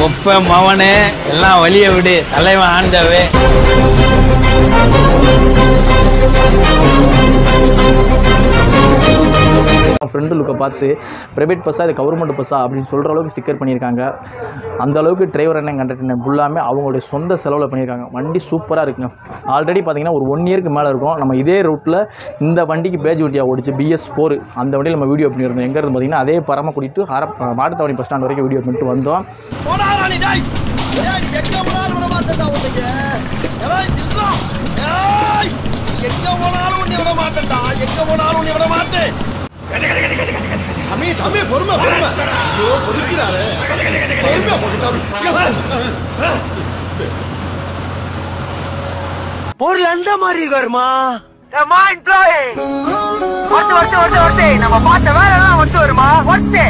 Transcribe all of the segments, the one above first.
கொப்ப மவனே எல்லாம் வழிய விடு, தலைவன் ஆண்டவே. ஃப்ரெண்டு லுக்கை பார்த்து ப்ரைவேட் பஸ்ஸாக இது கவர்மெண்ட் பஸ்ஸா அப்படின்னு சொல்கிற அளவுக்கு ஸ்டிக்கர் பண்ணியிருக்காங்க. அந்த அளவுக்கு டிரைவர் என்ன கண்டக்டர் ஃபுல்லாமே அவங்களுடைய சொந்த செலவில் பண்ணியிருக்காங்க. வண்டி சூப்பராக இருக்குங்க. ஆல்ரெடி பார்த்தீங்கன்னா ஒரு 1 இயருக்கு மேலே இருக்கும். நம்ம இதே ரூட்டில் இந்த வண்டிக்கு பேஜ் வண்டியாக ஓடிச்சு BS4. அந்த வண்டியில் நம்ம வீடியோ பண்ணியிருந்தோம். எங்கே இருந்து பார்த்தீங்கன்னா அதே பரம கூட்டிட்டு மாட்டுத்தாவணி பஸ் ஸ்டாண்ட் வரைக்கும் வீடியோ பண்ணிட்டு வந்தோம். பொருள் அந்த மாதிரி இருக்காருமா. நம்ம பார்த்த வேலை எல்லாம் ஒட்டு வருமா ஒட்டு.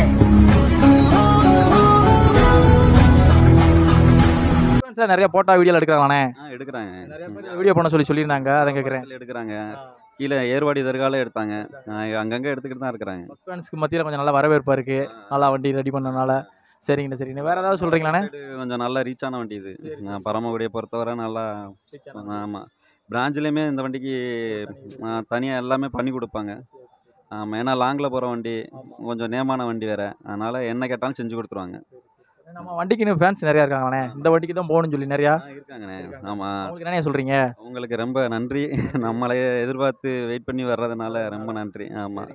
நிறைய போட்டோ வீடியோ எடுக்கிறாங்கண்ணே. எடுக்கிறாங்க. நிறைய பேர் வீடியோ பண்ண சொல்லியிருந்தாங்க. அதை கேட்குறேன். எடுக்கிறாங்க. கீழே ஏர்வாடி தர்கால எடுத்தாங்க. அங்கங்கே எடுத்துக்கிட்டு தான் இருக்கிறாங்க. பஸ் ஃபேன்ஸ்க்கு மத்தியில் கொஞ்சம் நல்லா வரவேற்பா இருக்கு. நல்லா வண்டி ரெடி பண்ணனால. சரிங்கண்ணா சரிங்கண்ணா. வேறு ஏதாவது சொல்கிறீங்களாண்ணே? கொஞ்சம் நல்லா ரீச்சான வண்டி இது. பரமக்குடியை பொறுத்தவரை நல்லா. ஆமாம், பிரான்ச்லேயுமே இந்த வண்டிக்கு தனியாக எல்லாமே பண்ணி கொடுப்பாங்க. ஆமாம், ஏன்னா லாங்கில் போகிற வண்டி, கொஞ்சம் நேமான வண்டி வேறு. அதனால் என்ன கேட்டாலும் செஞ்சு கொடுத்துருவாங்க. நம்ம வண்டிக்கு இன்னும் ஃபேன்ஸ் நிறையா இருக்காங்கண்ணே. இந்த வண்டிக்கு தான் போகணும்னு சொல்லி நிறையா இருக்காங்கண்ணே. ஆமாம், உங்களுக்கு என்ன சொல்கிறீங்க? உங்களுக்கு ரொம்ப நன்றி. நம்மளையே எதிர்பார்த்து வெயிட் பண்ணி வர்றதுனால ரொம்ப நன்றி. ஆமாம்.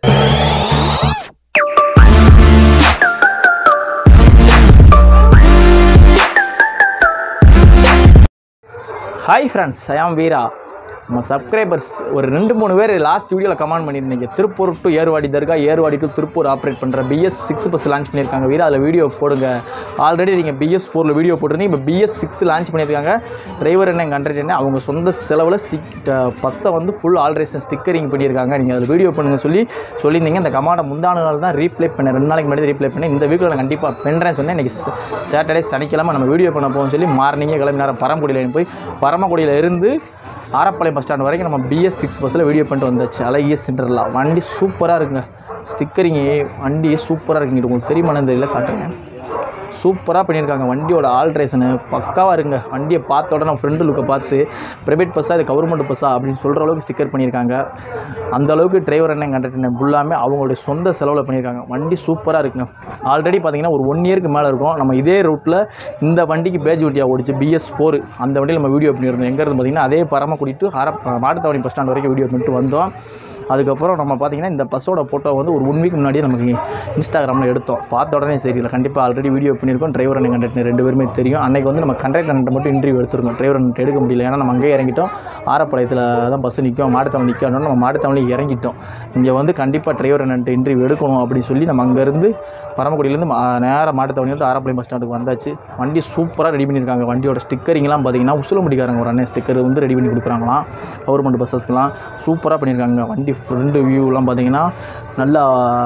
ஹாய் ஃப்ரெண்ட்ஸ், ஐ ஆம் வீரா. நம்ம சப்ஸ்கிரைபர்ஸ் ஒரு 2-3 பேர் லாஸ்ட் வீடியோவில் கமெண்ட் பண்ணியிருந்தீங்க. Tiruppur to Ervadi Dargah, Ervadi to Tiruppur operate பண்ணுற BS6 பஸ் லான்ச் பண்ணியிருக்காங்க. வீரா அதில் வீடியோ போடுங்க. ஆல்ரெடி நீங்கள் BS4 வீடியோ போட்டிருந்தீங்க. இப்போ BS6 லான்ச் பண்ணியிருக்காங்க. டிரைவர் என்ன கண்டக்டர் என்ன அவங்க சொந்த செலவில் பஸ்ஸை வந்து ஃபுல் ஆல்ட்ரேஷன் ஸ்டிக்கரிங் பண்ணியிருக்காங்க. நீங்கள் அதில் வீடியோ பண்ணுங்க சொல்லியிருந்தீங்க. இந்த கமாண்டை முந்தான நாள் தான் ரீப்ளே பண்ணேன். 2 நாளைக்கு முன்னாடி ரீப்ளே பண்ணேன். இந்த வீக்கில் நான் கண்டிப்பாக பண்ணுறேன்னு சொன்னேன். இன்றைக்கி சாட்டர்டே சனிக்கிழமை நம்ம வீடியோ பண்ண போகணும்னு சொல்லி மார்னிங்கே கிளம்பி நேரம் பரமக்குடியில் போய் பரமக்குடியில் இருந்து ஆரப்பாளையம் பஸ் ஸ்டாண்ட் வரைக்கும் நம்ம BS6 பஸ்ஸில் வீடியோ பண்ணிட்டு வந்தாச்சு. அழகிய சென்டரில் வண்டி சூப்பராக இருக்குங்க. ஸ்டிக்கரிங்கு வண்டி சூப்பராக இருக்குங்க. உங்களுக்கு தெரியுமானு தெரியல, காட்டுறேன். சூப்பராக பண்ணியிருக்காங்க. வண்டியோட ஆல்ட்ரேஷனு பக்காவாக இருக்குங்க. வண்டியை பார்த்த உடனே ஃப்ரெண்டு லுக்கை பார்த்து ப்ரைவேட் பஸ்ஸாக இது கவர்மெண்ட் பஸ்ஸா அப்படின்னு சொல்கிற அளவுக்கு ஸ்டிக்கர் பண்ணியிருக்காங்க. அந்த அளவுக்கு டிரைவர் என்ன கண்டக்டர் ஃபுல்லாமே அவங்களுடைய சொந்த செலவில் பண்ணியிருக்காங்க. வண்டி சூப்பராக இருக்குங்க. ஆல்ரெடி பார்த்தீங்கன்னா ஒரு 1 இயருக்கு மேலே இருக்கும். நம்ம இதே ரூட்டில் இந்த வண்டிக்கு பேஜ் வண்டியாக ஓடிச்சு BS4. அந்த வண்டியில் நம்ம வீடியோ பண்ணியிருந்தோம். எங்கே இருந்து பார்த்தீங்கன்னா அதே பரம கூட்டிட்டு மாட்டுத்தாவணி பஸ் ஸ்டாண்ட் வரைக்கும் வீடியோ பண்ணிட்டு வந்தோம். அதுக்கப்புறம் நம்ம பார்த்திங்கன்னா இந்த பஸ்ஸோட ஃபோட்டோ வந்து ஒரு 1 வீக் முன்னாடியே நமக்கு இன்ஸ்டாகிராமில் எடுத்தோம். பார்த்த உடனே சரி இல்லை, கண்டிப்பாக ஆல்ரெடி வீடியோ பண்ணியிருக்கோம். டிரைவர் அண்ணன் கண்டக்டர் 2 பேருமே தெரியும். அன்றைக்கி வந்து நம்ம கண்டக்டர் மட்டும் இன்டர்வியூ எடுத்துருக்கோம். டிரைவர் அண்ணன் எடுக்க முடியல, ஏன்னா நம்ம அங்கேயே இறங்கிட்டோம். ஆரப்பாளையத்தில் தான் பஸ் நிற்கும். மாட்டுத்தாவணி நிற்கணும். நம்ம மாட்டுத்தாவணிக்கு இறங்கிட்டோம். இங்கே வந்து கண்டிப்பாக டிரைவர் அண்ணன்ட்டு இன்டர்வியூ எடுக்கணும் அப்படின்னு சொல்லி நம்ம அங்கேருந்து பரமக்குடியிலேருந்து நேராக மாட்டுத்தாவணிலேருந்து ஆரப்பாளையம் பஸ் ஸ்டாண்டுக்கு வந்தாச்சு. வண்டி சூப்பராக ரெடி பண்ணியிருக்காங்க. வண்டியோட ஸ்டிக்கரிங்லாம் பார்த்திங்கன்னா உசிலம்பட்டிக்காரங்க ஒரு அண்ணன் ஸ்டிக்கர் வந்து ரெடி பண்ணி கொடுக்குறாங்களாம். கவர்மெண்ட் பஸ்ஸஸ்க்கெலாம் சூப்பராக பண்ணியிருக்காங்க. வண்டி ஃப்ரண்ட் வியூலாம் பார்த்திங்கன்னா நல்லா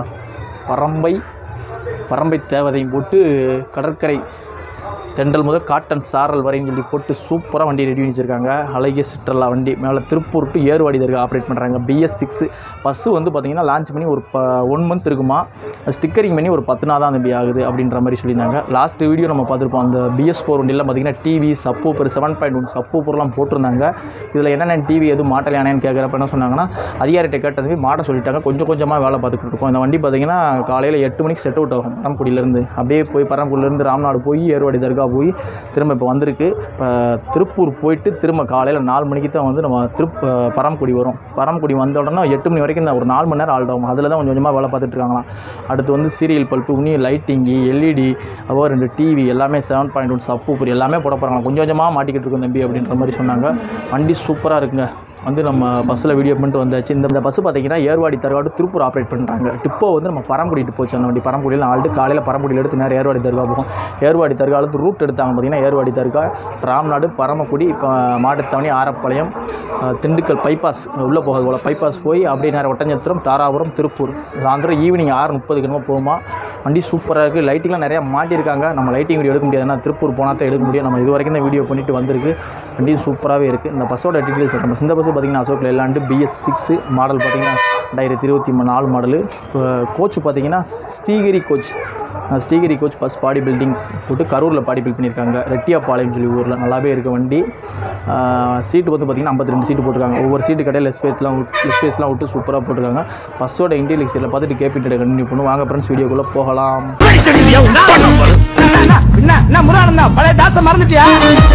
பரம்பை தேவதையும் போட்டு கடற்கரை தென்றல் முதல் காட்டன் சாரல் வரைன்னு சொல்லி போட்டு சூப்பராக வண்டி ரெடி பண்ணி வச்சுருக்காங்க. அழகிய சிற்றலா வண்டி மேலே திருப்பூர் டு ஏர்வாடி தர்கா ஆப்ரேட் பண்ணுறாங்க. BS6 பஸ்ஸு வந்து பார்த்திங்கன்னா லான்ச் பண்ணி ஒரு 1 மந்த் இருக்குமா. ஸ்டிக்கரிங் பண்ணி ஒரு 10 நாள் தான் தம்பி ஆகுது அப்படின்ற மாதிரி சொல்லியிருந்தாங்க. லாஸ்ட் வீடியோ நம்ம பார்த்துருப்போம். அந்த BS4 வண்டியில் பார்த்திங்கன்னா டிவி சப்பூப்பர் 7.1 சப்பூப்பர்லாம் போட்டிருந்தாங்க. இதில் என்னென்ன டிவி எதுவும் மாட்டலையானேன்னு கேட்குறப்ப என்ன சொன்னாங்கன்னா, அதிகாரிகிட்ட கேட்டது மாட்ட சொல்லிட்டாங்க. கொஞ்சமாக வேலை பார்த்துக்கிட்டு இருக்கோம். இந்த வண்டி பார்த்திங்கன்னா காலையில் 8 மணிக்கு செட் அவுட் ஆகும் பரமக்குடியிலேருந்து. அப்படியே போய் பரமக்குடியிலேருந்து ராம்நாடு போய் ஏர்வாடி தர்கா போய் திரும்ப இப்போ வந்திருக்கு. இப்போ திருப்பூர் போயிட்டு திரும்ப காலையில் 4 மணிக்கு தான் வந்து நம்ம பரமக்குடி வரும். பரமக்குடி வந்த உடனே 8 மணி வரைக்கும் தான் ஒரு 4 மணி நேரம் ஆல்ட் ஆகும். அதில் தான் கொஞ்சமாக வேலை பார்த்துட்டு இருக்காங்களாம். அடுத்து வந்து சீரியல் பல்ப்பு, உனி லைட்டிங்கு, LED, அப்புறம் 2 டிவி எல்லாமே 7.1 சப்பூப்பர் எல்லாமே போட போகிறாங்க. கொஞ்சமாக மாட்டிக்கிட்டு இருக்கும் தம்பி அப்படின்ற மாதிரி சொன்னாங்க. வண்டி சூப்பராக இருக்குங்க. வந்து நம்ம பஸ்ஸில் வீடியோ பண்ணிட்டு வந்தாச்சு. இந்த பஸ்ஸு பார்த்திங்கன்னா ஏர்வாடி தர்கா திருப்பூர் ஆப்ரேட் பண்ணுறாங்க. டிப்போ வந்து நம்ம பரமக்குடிட்டு போச்சு. அந்த வண்டி பரமக்குடியில் ஆல்ரெடி காலையில் பரமக்குடியில் எடுத்து நேரம் ஏர்வாடி தர்கா போகும். ஏர்வாடி தர்காவில் ரூட் எடுத்தாங்க பார்த்திங்கன்னா ஏர்வாடி தர்கா, ராம்நாடு, பரமக்குடி, இப்போ மாட்டுத்தாவணி, ஆரப்பாளையம், திண்டுக்கல் பைபாஸ் உள்ளே போகிறது போல் பைபாஸ் போய் அப்படியே நேரம் ஒட்டஞ்சத்திரம், தாராபுரம், திருப்பூர். சாயந்தரம் ஈவினிங் 6:30 என்னமோ போகுமா. வண்டி சூப்பராக இருக்குது. லைட்டிங்லாம் நிறையா மாட்டியிருக்காங்க. நம்ம லைட்டிங் வீடியோ எடுக்க முடியாது, ஏன்னா திருப்பூர் போனால் தான் எடுக்க முடியும். நம்ம இது வரைக்கும் தான் வீடியோ பண்ணிட்டு வந்திருக்கு. வண்டி சூப்பராகவே இருக்குது. இந்த பஸ்ஸோட டீட்டெயில்ஸ் இந்த பஸ் பார்த்திங்கன்னா அசோக் லேலாண்டு BS6 மாடல் பார்த்திங்கன்னா 2024 மாடலு. கோச் பார்த்தீங்கன்னா Srigiri coach bus body buildings போட்டு கரூரில் பாடி பில்ட் பண்ணியிருக்காங்க. ரெட்டியாப்பாளையம் சொல்லி ஊரில் நல்லாவே இருக்க வண்டி. சீட்டு வந்து பார்த்திங்கன்னா 52 சீட்டு போட்டிருக்காங்க. ஒவ்வொரு சீட்டு கடையில் லெஸ்பேஸ்லாம் விட்டு சூப்பராக போட்டிருக்காங்க. பஸ்ஸோட இன்டீரியர் எக்ஸ்டீரியர் பார்த்துட்டு கேபிட்டை கண்டினியூ பண்ணுவோம். வாங்க ஃப்ரெண்ட்ஸ் வீடியோக்குள்ளே போகலாம். என்ன முரானந்தா பழைய தாச மறந்துட்டியா?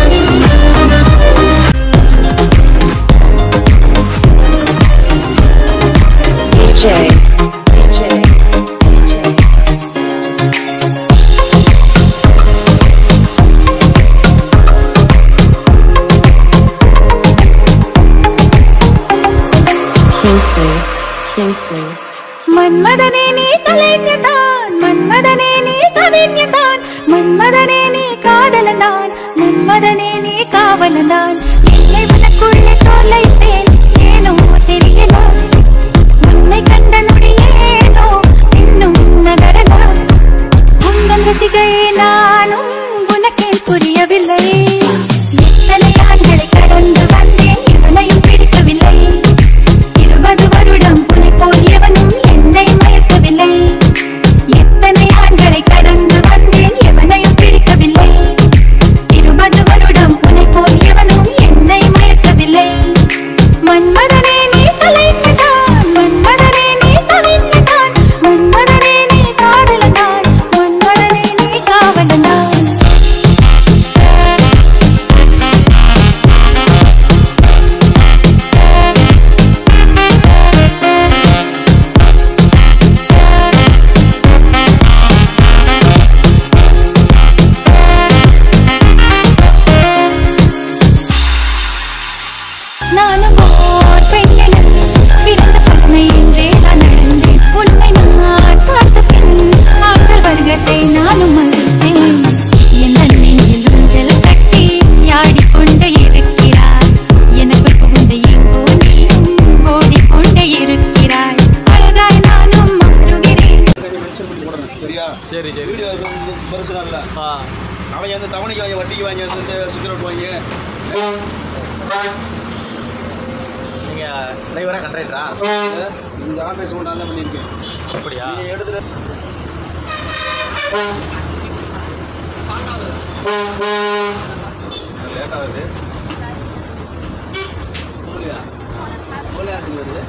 மன்மதனே நீ கலைஞதான், மன்மதனே நீ கவிஞதான், மன்மதனே நீ காதலதான், மன்மதனே நீ காவலதான். என்னை உனக்குள்ளே தொலைத்தேன், ஏனோ தெரியல, உன்னை கண்ட நொடியேனோ இன்னும் நகரல. உங்கள் ரசிகையே நானும் உனக்கே புரியவில்லை. எத்தனை ஆண்களை கடந்து வந்தேன், இவனையும் பிடிக்கவில்லை. 20 வருடம் புனை போல் எவனும் என்னை மயக்கவில்லை. எத்தனை ஆண்களை கடந்து வந்தேன், எவனையும் பிடிக்கவில்லை. 20 வருடம் புனை போல் எவனும் என்னை மயக்கவில்லை. மன்மதனே நீ கலைஞதான், மன்மதனே நீ கவிஞதான், மன்மதனே நீ காதலதான், மன்மதனே நீ காவலதான். நானும் ஓர் பெண்ணென பிறந்த பொண்ணை என்றே நான் நடந்தேன். உண்மை நான் பார்த்த பின் ஆண்கள் வர்க்கத்தை நானும் மறுத்தேன். எந்த நெஞ்சில் ஊஞ்சல் கட்டி ஆடிக்கொண்டே இருக்கிறாய். எனக்குள் புகுந்து எங்கோ நீயும் ஓடிக்கொண்டே இருக்கிறாய். அழகாய் நானும் மாறுகிறேன். சரி சரி. வீடியோ பெருசுனா இல்லை. அவங்க வந்து தவணைக்கு வாங்கி வட்டிக்கு வாங்கி வந்து சிகரெட் வாங்கி நீங்கள் டிரைவராக கண்ட்ரைடரா? இந்த ஆர்டர்ஸ் மட்டும் தான் பண்ணியிருக்கேன். அப்படியா? நீங்கள் எடுத்துகிட்டு லேட் ஆகுது. போலியா வருது.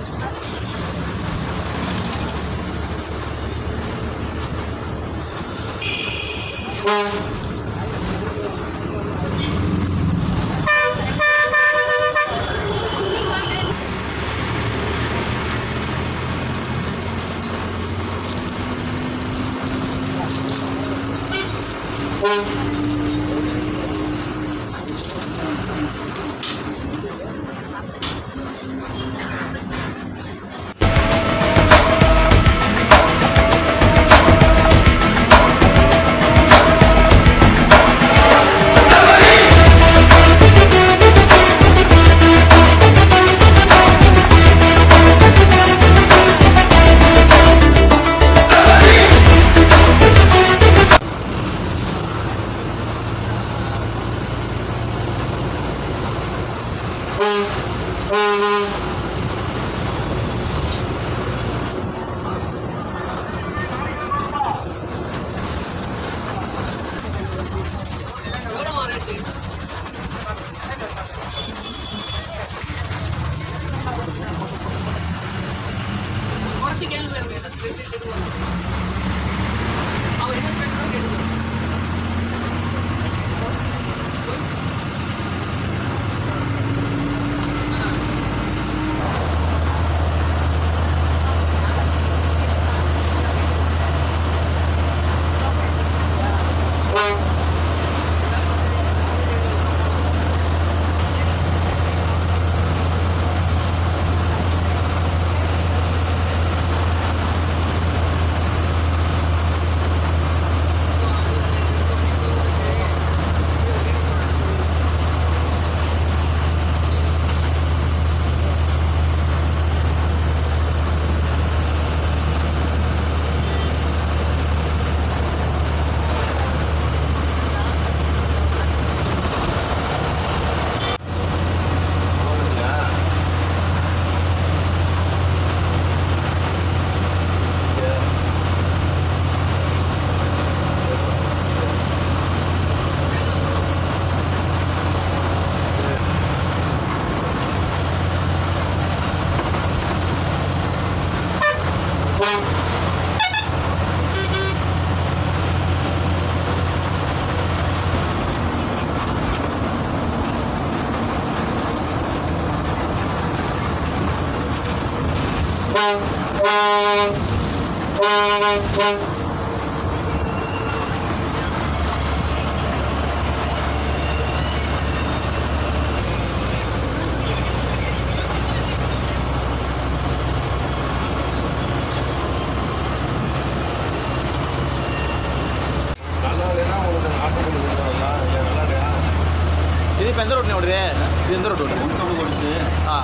இது இப்போ எந்த ரோட்னே ஓடுது? இது எந்த ரோட் ஓடுது? ஆ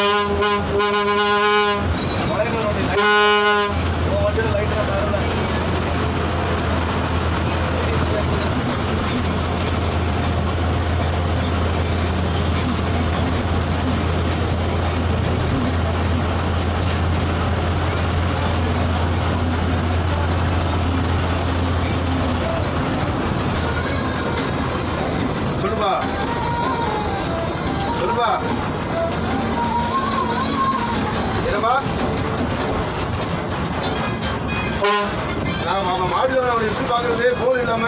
லைட் பாக்குறது போன் இல்லாம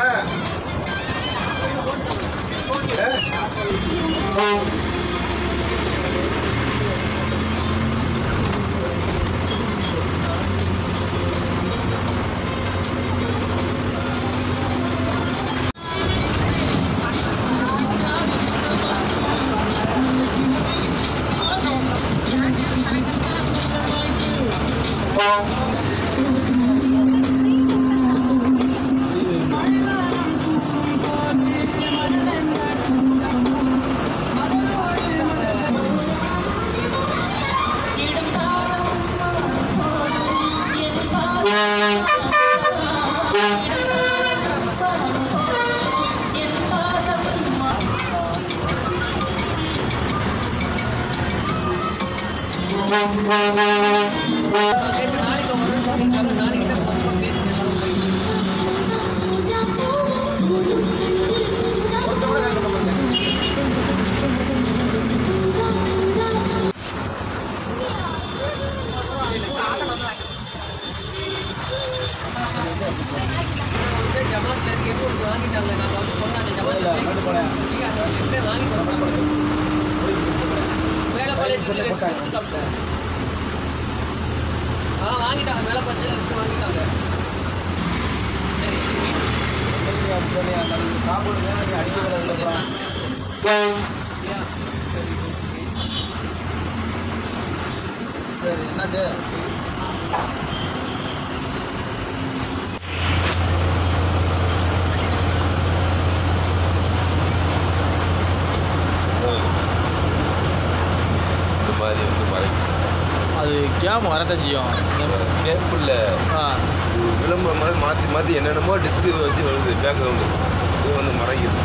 அது கேம் வரதான் செய்யும். கேட்பில்ல விளம்பரம் மாதிரி மாற்றி மாற்றி என்னென்னமோ டிஸ்க்கு வச்சு வருது பேக்ரவுண்டு இது வந்து மறைக்குது.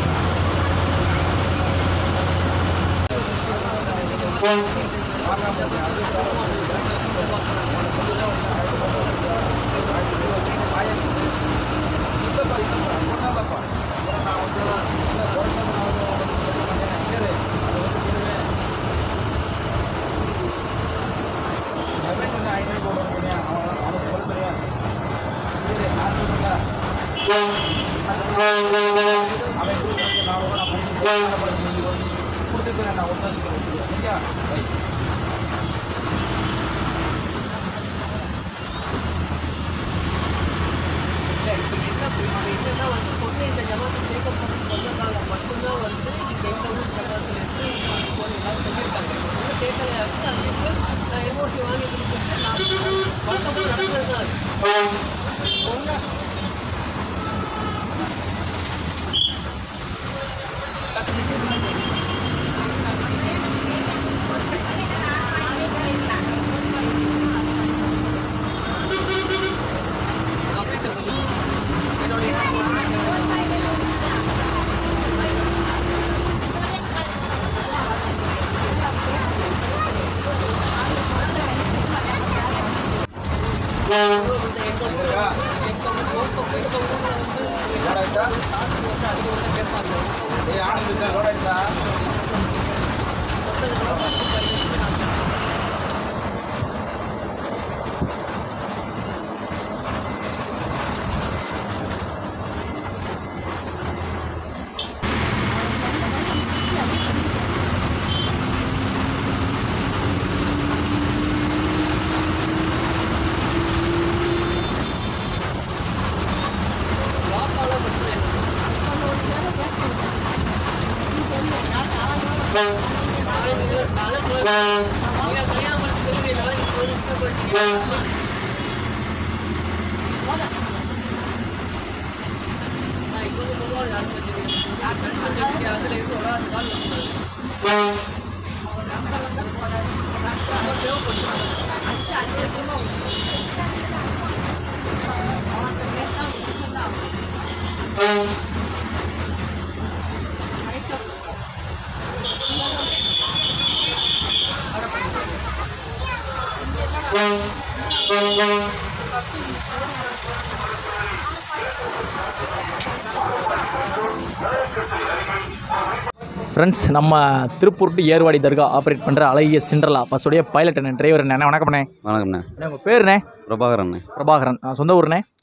ஃப்ரெண்ட்ஸ், நம்ம திருப்பூர் டு ஏர்வாடி தர்கா ஆப்ரேட் பண்ணுற அழகிய சிண்ட்ரலா பஸ்ஸுடைய பைலட் அண்ணன், டிரைவர் அண்ணே. வணக்கம்ண்ணே. வணக்கம்ண்ணே. உங்கள் பேருண்ணே? பிரபாகரண்ணே. பிரபாகரன். சொந்த ஊர்ண்ணே?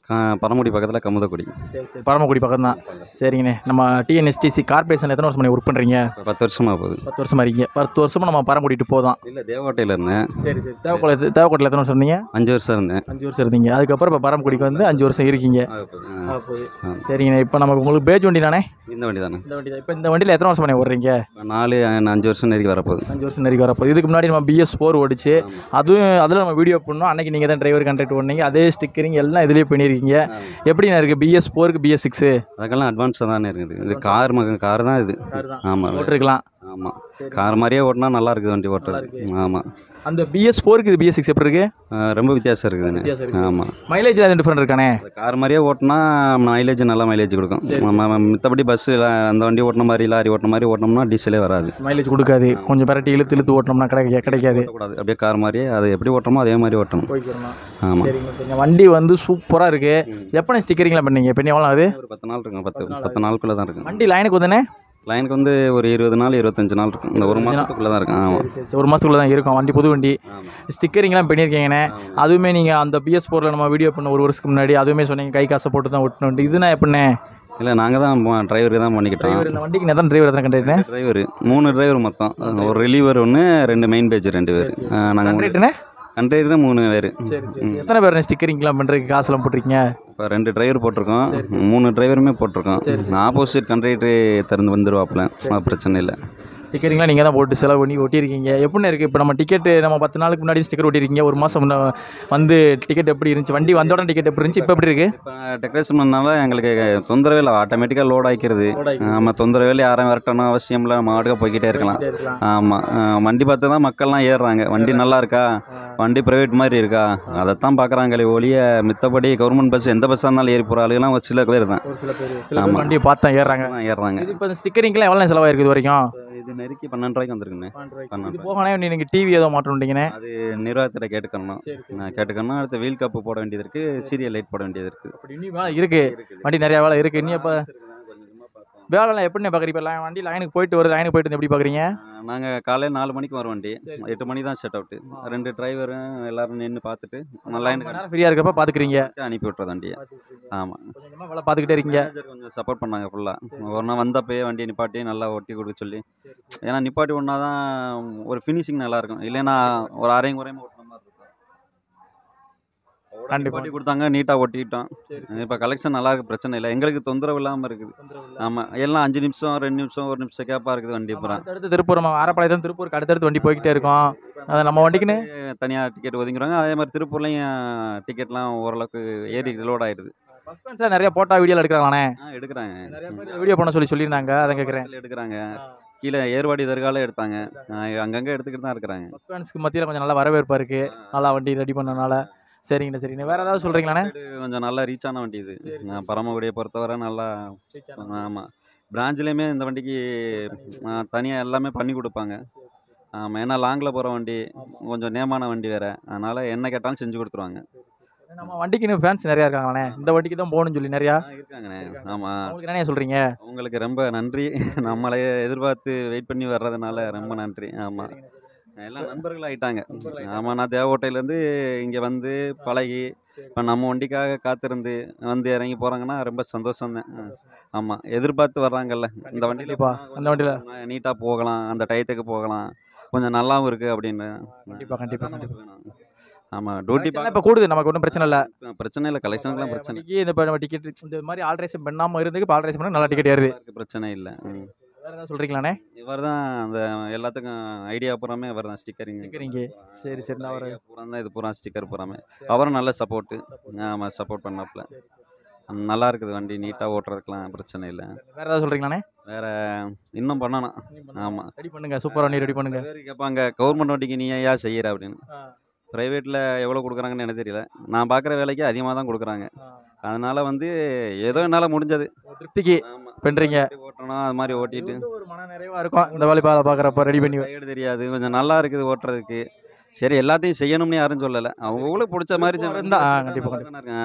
பரமக்குடி பக்கத்தில் கமுதக்குடி. சரி சரி, பரமக்குடி பக்கம் தான். சரிங்கண்ணே, நம்ம டிஎன்எஸ்டிசி கார்பரேஷன் எத்தனை வருஷம் ஒர்க் பண்ணுறீங்க? 10 வருஷமாக போகுது. 10 வருஷமாக இருக்கீங்க. 10 வருஷமாக நம்ம பரமக்குடிட்டு போதும். இல்லை, தேவக்கோட்டையில் இருந்தேன். சரி சரி, தேவக்கோட்டையில் எத்தனை வருஷம் இருந்தீங்க? 5 வருஷம் இருந்தேன். 5 வருஷம் இருந்தீங்க. அதுக்கப்புறம் இப்போ பரமக்குடிக்கு வந்து 5 வருஷம் இருக்கீங்க. சரிங்கண்ணே, இப்போ நமக்கு உங்களுக்கு பேஜ் வண்டி தானே? இந்த வண்டி தானே. இந்த வண்டி தான். இப்போ இந்த வண்டியில் எத்தனை வருஷம் ஓடுறீங்க? 5 வருஷம் நெருக்கி வரப்போகுது. 5 வருஷம் நெருக்கி வரப்போகுது. இதுக்கு முன்னாடி நம்ம BS4 ஓடிச்சு, அதுவும் அதில் நம்ம வீடியோ பண்ணோம். அன்றைக்கி நீங்கள் தான் டிரைவர் கான்ட்ராக்ட் ஓடினீங்க, அதே ஸ்டிக்கரிங் எல்லாம் இதுலேயே பண்ணியிருக்கீங்க. எப்படிண்ணா இருக்குது BS4க்கு BS6? அதுக்கெல்லாம் அட்வான்ஸாக தானே இருக்குது. இது கார் தான் இது. ஆமாம், ஓட்டிருக்கலாம். ஆமாம், கார் மாதிரியே ஓட்டினா நல்லா இருக்குது வண்டி ஓட்டுறது. ஆமாம். அந்த BS4க்கு இது BS6 எப்படி இருக்குது? ரொம்ப வித்தியாசம் இருக்குதுண்ணே. ஆமாம், மைலேஜில் எதுவும் டிஃப்ரெண்ட் இருக்கானே? கார் மாதிரியே ஓட்டினா மைலேஜ் நல்லா மைலேஜ் கொடுக்கும். மற்றபடி பஸ்ஸு அந்த வண்டி ஓட்டின மாதிரி லாரி ஓட்டின மாதிரி ஓட்டினோம்னா டீசலே வராது, மைலேஜ் கொடுக்காது. கொஞ்சம் பரட்டி இழுத்து ஓட்டினோம்னா கிடைக்காது. அப்படியே கார் மாதிரியே அது எப்படி ஓட்டணுமோ அதே மாதிரி ஓட்டணும். ஆமாம். சரிங்க, வண்டி வந்து சூப்பராக இருக்குது. எப்போ ஸ்டிக்கரிங்லாம் பண்ணீங்க? இப்போ எவ்வளோ அது? ஒரு 10 நாள் இருக்கும். 10 நாளுக்குள்ளே தான் இருக்கும். வண்டி லைனுக்கு வந்துண்ணே? லைனுக்கு வந்து ஒரு 20 நாள் 25 நாள் இருக்கும். இந்த 1 மாதத்துக்குள்ளே தான் இருக்கும். ஆமாம், ஒரு மாதத்துக்குள்ளே தான் இருக்கும். வண்டி புது வண்டி. ஸ்டிக்கரிங்லாம் பண்ணியிருக்கீங்கண்ணே. அதுவுமே நீங்கள் அந்த BS4ல் நம்ம வீடியோ பண்ண 1 வருஷத்துக்கு முன்னாடி அதுவுமே சொன்னீங்க கை காசை போட்டு தான் ஓட்டணும். இதுனா எப்படிண்ணே? இல்லை, நாங்கள் தான் டிரைவருக்கு தான் பண்ணிக்கிட்டோம். இந்த வண்டிக்கு நான் தான் டிரைவர் தான் கண்டிப்பேன். டிரைவர் 3 டிரைவர் மொத்தம். ஒரு ரிலீவர் 1, 2 மெயின் பேஜ் 2 பேர். நாங்கள் கண்ட்ரைவர் 3 பேர். எத்தனை பேர் ஸ்டிக்கரிங்லாம் பண்ணுறதுக்கு காசுலாம் போட்டிருக்கீங்க? இப்போ 2 டிரைவர் போட்டிருக்கோம். 3 டிரைவருமே போட்டிருக்கோம். ஆப்போசிட் கண்ட்ரைவர் திறந்து வந்துடுவாப்புல, பிரச்சனை இல்லை. ஸ்டிக்கரிங்லாம் நீங்கள் தான் போட்டு செலவு பண்ணி ஒட்டியிருக்கீங்க. எப்படின்னு இருக்குது? இப்போ நம்ம டிக்கெட்டு நம்ம 10 நாளுக்கு முன்னாடி ஸ்டிக்கர் ஒட்டியிருக்கீங்க. 1 மாதம் வந்து டிக்கெட் எப்படி இருந்துச்சு? வண்டி வந்த உடனே டிக்கெட் எப்படி இருந்துச்சு? இப்போ எப்படி இருக்குது? இப்போ டெக்கரேஷன் பண்ணனால எங்களுக்கு தொந்தரவே இல்லை. ஆட்டோமேட்டிக்காக லோட் ஆகிக்கிறது. நம்ம தொந்தரவே இல்லை. யாரும் விரட்டணும் அவசியம் இல்லை. நம்ம ஆட்டுக்க போய்கிட்டே இருக்கலாம். ஆமாம், வண்டி பார்த்து தான் மக்கள்லாம் ஏறுறாங்க. வண்டி நல்லா இருக்கா, வண்டி ப்ரைவேட் மாதிரி இருக்கா, அதைத்தான் பார்க்குறாங்களே ஒழிய மித்தபடி கவர்மெண்ட் பஸ் எந்த பஸ்ஸாக இருந்தாலும் ஏறி போகிற ஆளுகெல்லாம் ஒரு சில பேர் தான். ஆமாம், வண்டியை பார்த்து தான் ஏறுறாங்க. இப்போ இந்த ஸ்டிக்கரிங்லாம் எவ்வளோ செலவாயிருக்குது வரைக்கும்? இது நெருக்கி 12 ரூபாய்க்கு வந்துருக்குண்ணே. 12 போகணே. நீங்கள் டிவி ஏதோ மாட்டோம்ட்டீங்கண்ணே. அது நிர்வாகத்தில் கேட்டுக்கணும். அடுத்து வீல் கப்பு போட வேண்டியது இருக்குது, சீரியல் லைட் போட வேண்டியது இருக்குது. அப்படி இன்னும் வேலை இருக்குது, வண்டி நிறையா வேலை இருக்குது. இன்னும் இப்போ வேலைலாம் எப்படின்னு பார்க்குறீங்க? இப்போ வண்டி லைனுக்கு போயிட்டு எப்படி பார்க்குறீங்க? நாங்கள் காலையில் 4 மணிக்கு வர வண்டி, 8 மணி தான் செட் அவுட்டு. 2 டிரைவரும் எல்லோரும் நின்று பார்த்துட்டு லைனுக்கு ஃப்ரீயாக இருக்கப்போ பார்த்துக்கிறீங்க, அனுப்பி விட்றது வண்டியை. ஆமாம், வேலை பார்த்துக்கிட்டே இருக்கீங்க. கொஞ்சம் சப்போர்ட் பண்ணாங்க ஃபுல்லாக. ஒரு நாள் வந்தப்பயே வண்டியை நிப்பாட்டி நல்லா ஒட்டி கொடுக்க சொல்லி. ஏன்னா நிப்பாட்டி ஒன்றா தான் ஒரு ஃபினிஷிங் நல்லாயிருக்கும். இல்லைன்னா ஒரு அரையும் குறையும் ஓட்டின மாதிரி இருக்கும். நிப்பாட்டி கொடுத்தாங்க, நீட்டாக ஒட்டிக்கிட்டோம். இப்போ கலெக்ஷன் நல்லா இருக்குது, பிரச்சனை இல்லை. எங்களுக்கு தொந்தரவு இல்லாமல் இருக்குது. ஆமாம், எல்லாம் 5 நிமிஷம் 2 நிமிஷம் 1 நிமிஷம் கேப்பாக இருக்குது வண்டி. அப்புறம் அடுத்து திருப்பூர் ஆரப்பாளையம் திருப்பூருக்கு அடுத்தடுத்து வண்டி போய்கிட்டே இருக்கும். அதை நம்ம வண்டிக்குன்னு தனியாக டிக்கெட் ஒதுங்கிடுவாங்க. அதே மாதிரி திருப்பூர்லேயும் டிக்கெட்லாம் ஓரளவுக்கு ஏறி லோட் ஆகிடுது. சார் நிறைய போட்டோ வீடியோ எடுக்கிறாங்கண்ணே. எடுக்கிறாங்க, வீடியோ பண்ண சொல்லியிருந்தாங்க. அதை கேட்குறேன். எடுக்கிறாங்க. கீழே ஏர்வாடி தர்கால எடுத்தாங்க. அங்கங்கே எடுத்துக்கிட்டு தான் இருக்கிறாங்க. ஃபேன்ஸ்க்கு மத்தியில் கொஞ்சம் நல்லா வரவேற்பு இருக்குது, நல்லா வண்டி ரெடி பண்ணனால. சரிங்கண்ணா. வேறு ஏதாவது சொல்கிறீங்களாண்ணே? கொஞ்சம் நல்லா ரீச் ஆன வண்டி இது. பரமக்குடியை பொறுத்தவரை நல்லா. ஆமாம், பிரான்ச்லேயுமே இந்த வண்டிக்கு தனியாக எல்லாமே பண்ணி கொடுப்பாங்க. ஆமாம், ஏன்னா லாங்கில் போகிற வண்டி, கொஞ்சம் நேமான வண்டி வேறு, அதனால் என்ன கேட்டாலும் செஞ்சு கொடுத்துருவாங்க. நம்ம வண்டிக்கு இன்னும் ஃபேன்ஸ் நிறையா இருக்காங்கண்ணே. இந்த வண்டிக்கு தான் போகணும்னு சொல்லி நிறையா இருக்காங்கண்ணே. ஆமாம், உங்களுக்கு என்ன சொல்கிறீங்க? உங்களுக்கு ரொம்ப நன்றி. நம்மளே எதிர்பார்த்து வெயிட் பண்ணி வர்றதுனால ரொம்ப நன்றி. ஆமாம், எல்லாம் நண்பர்கள் ஆகிட்டாங்க. ஆமாம், நான் தேவக்கோட்டையிலேருந்து இங்கே வந்து பழகி இப்போ நம்ம வண்டிக்காக காத்திருந்து வந்து இறங்கி போகிறாங்கன்னா ரொம்ப சந்தோஷம்தான். ஆமாம், எதிர்பார்த்து வர்றாங்கல்ல. இந்த வண்டியில் அந்த வண்டியில் நீட்டாக போகலாம், அந்த டயத்துக்கு போகலாம், கொஞ்சம் நல்லாவும் இருக்குது அப்படின்னு. கண்டிப்பாக. ஆமாம், டியூட்டி இப்போ கூடுது, நமக்கு ஒன்றும் பிரச்சனை இல்லை. கலெக்ஷனுக்குலாம் பிரச்சனை. இந்த டிக்கெட் இந்த மாதிரி ஆல்ட்ரேஷன் பண்ணாமல் இருந்ததுக்கு இப்போ ஆல்ட்ரேஷன் பண்ணால் நல்லா டிக்கெட் ஏறுது. பிரச்சனை இல்லை. வேறு ஏதாவது சொல்கிறீங்களாண்ணே? இவர் தான் அந்த எல்லாத்துக்கும் ஐடியா பூராமே இவர் தான். ஸ்டிக்கரிங். சரி. அவர் பூரா தான் இது பூரா ஸ்டிக்கர் பூராமே. அவரும் நல்ல சப்போர்ட்டு. ஆமாம், சப்போர்ட் பண்ணாப்புல. நல்லா இருக்குது வண்டி, நீட்டாக ஓட்டுறதுக்கெலாம் பிரச்சனை இல்லை. வேறு ஏதாவது சொல்கிறீங்களாண்ணே? வேறு இன்னும் பண்ணணும். ஆமாம், ரெடி பண்ணுங்கள், சூப்பர் வண்டி ரெடி பண்ணுங்கள். கேட்பாங்க கவர்மெண்ட் வண்டிக்கு நீ ஏன் செய்கிற அப்படின்னு. ப்ரைவேட்டில் எவ்வளோ கொடுக்குறாங்கன்னு எனக்கு தெரியல. நான் பார்க்குற வேலைக்கு அதிகமாக தான் கொடுக்குறாங்க. அதனால் வந்து ஏதோ என்னால் முடிஞ்சது திருப்திக்கு பண்ணுறீங்க. ஓட்டணும், அது மாதிரி ஓட்டிட்டு ஒரு மன நிறைவாக இருக்கும். இந்த வாலிபாலை பார்க்குறப்ப ரெடி பண்ணி கைடு தெரியாது, கொஞ்சம் நல்லா இருக்குது ஓட்டுறதுக்கு. சரி, எல்லாத்தையும் செய்யணும்னு யாரும் சொல்லலை. அவங்களுக்கு பிடிச்ச மாதிரி கண்டிப்பாக.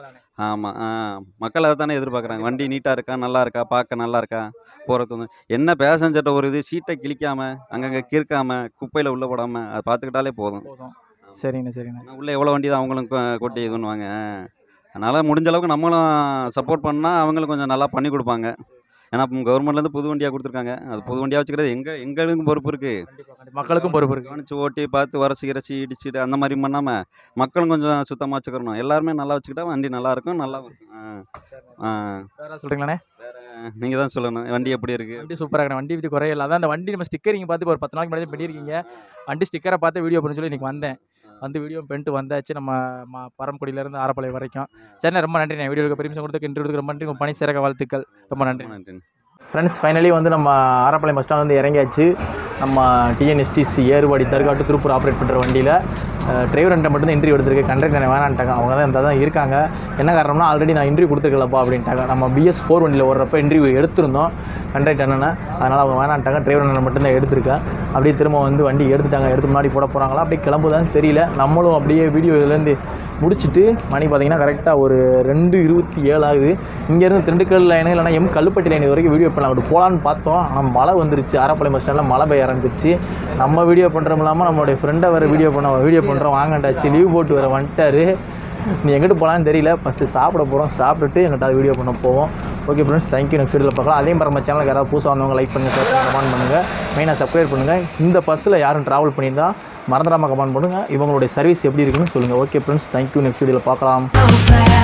ஆமாம், மக்கள் அதை தானே எதிர்பார்க்குறாங்க. வண்டி நீட்டாக இருக்கா, நல்லா இருக்கா, பார்க்க நல்லா இருக்கா, போகிறது என்ன பேசஞ்சர்கிட்ட ஒரு இது சீட்டை கிழிக்காமல் அங்கங்கே கீர்க்காமல் குப்பையில் உள்ளே போடாமல் அதை பார்த்துக்கிட்டாலே போதும். சரிங்கண்ணா. உள்ளே எவ்வளோ வண்டி தான் அவங்களும் கொட்டி இது பண்ணுவாங்க. அதனால் முடிஞ்ச அளவுக்கு நம்மளும் சப்போர்ட் பண்ணால் அவங்களும் கொஞ்சம் நல்லா பண்ணி கொடுப்பாங்க. ஏன்னா கவர்மெண்ட்லேருந்து புது வண்டியாக கொடுத்துருக்காங்க. அது புது வண்டியாக வச்சுக்கிறது எங்களுக்கும் பொறுப்பு இருக்குது. மக்களுக்கும் பொறுப்பு இருக்குது. கவனிச்சு ஓட்டி பார்த்து உரசி இடிச்சிட்டு அந்த மாதிரி பண்ணாமல் மக்களும் கொஞ்சம் சுத்தமாக வச்சுக்கிறணும். எல்லாருமே நல்லா வச்சுக்கிட்டா வண்டி நல்லாயிருக்கும். நல்லா வேறு சொல்கிறீங்களாண்ணே? வேறு நீங்கள் தான் சொல்லணும். வண்டி எப்படி இருக்குது? வண்டி சூப்பராக இருக்கணும். வண்டி பற்றி குறையில்லை. அதான் அந்த வண்டி நம்ம ஸ்டிக்கரிங் பார்த்து ஒரு 10 நாளைக்கு முன்னாடி பண்ணியிருக்கீங்க. வண்டி ஸ்டிக்கரை பார்த்து வீடியோ பண்ணி சொல்லி இன்றைக்கி வந்தேன். வந்து வீடியோ பண்ணிட்டு வந்தாச்சு. நம்ம பரமக்குடியிலேருந்து ஆரப்பாளையம் வரைக்கும். சரிண்ணே, ரொம்ப நன்றி. வீடியோக்கு பெர்மிஷன் கொடுத்து இன்டர்வியூக்கு ரொம்ப நன்றி. உங்கள் பணி சிறக்க வாழ்த்துக்கள். ரொம்ப நன்றி. ஃப்ரெண்ட்ஸ், ஃபைனலி வந்து நம்ம ஆரப்பாளையம் பஸ் ஸ்டாண்ட் வந்து இறங்கியாச்சு. நம்ம TNSTC Ervadi Dargah to Tiruppur operate பண்ணுற வண்டியில் டிரைவர்கிட்ட மட்டும்தான் இன்டர்வியூ எடுத்திருக்கு. கண்டக்டர் வேணான்ட்டாங்க. அவங்க தான் இருந்தால் தான் இருக்காங்க. என்ன காரணம்னா ஆல்ரெடி நான் இன்டர்வியூ கொடுத்துருக்கலப்பா அப்படின்ட்டாங்க. நம்ம BS4 வண்டியில் ஓடுறப்ப இன்டர்வியூ எடுத்திருந்தோம் கண்டக்டர் அண்ணனை. அதனால் அவங்க வேணான்ட்டாங்க. டிரைவர் அண்ணன் மட்டும்தான் எடுத்திருக்கேன். அப்படியே திரும்ப வந்து வண்டி எடுத்துட்டாங்க. எடுத்து முன்னாடி போட போகிறாங்களா அப்படியே கிளம்புதான்னு தெரியல. நம்மளும் அப்படியே வீடியோ இதுலேருந்து முடிச்சுட்டு மணி பார்த்திங்கன்னா கரெக்டாக ஒரு 2:27 ஆகுது. இங்கேருந்து திண்டுக்கல் லைனு இல்லைனா கல்லுப்பட்டி லைன் வரைக்கும் வீடியோ பண்ணலாம் அப்படி போகலான்னு பார்த்தோம். ஆனால் மழை வந்துருச்சு. ஆரப்பாளையம் பஸ் ஸ்டாண்டில் மழை பெய்ய ஆரம்பிச்சிருச்சு. நம்ம வீடியோ பண்ணுறோம் இல்லாமல் நம்மளுடைய ஃப்ரெண்டை வேறு வீடியோ பண்ணுறோம் வாங்கண்டாச்சு. லீவ் போட்டு வேறு வந்துட்டார். நீ எங்கிட்டு போகலான்னு தெரியல. ஃபஸ்ட்டு சாப்பிட போகிறோம். சாப்பிட்டுட்டு எங்கிட்ட வீடியோ பண்ண போவோம். Okay friends, thank you. நெக்ஸ்ட் வீடியோவில் பார்க்கலாம். அதே மாதிரி நம்ம சேனலுக்கு யாராவது புதுசாக வந்தவங்க லைக் பண்ணுங்கள், ஷேர் பண்ணுங்கள், கமெண்ட் பண்ணுங்கள். மெயினாக சப்ஸ்கிரைப் பண்ணுங்கள். இந்த பஸ்ஸில் யாரும் ட்ராவல் பண்ணியிருந்தா மறந்துடாமல் கமெண்ட் பண்ணுங்கள். இவங்களுடைய சர்வீஸ் எப்படி இருக்குன்னு சொல்லுங்கள். Okay friends, thank you. நெக்ஸ்ட் வீடியோவில் பார்க்கலாம்.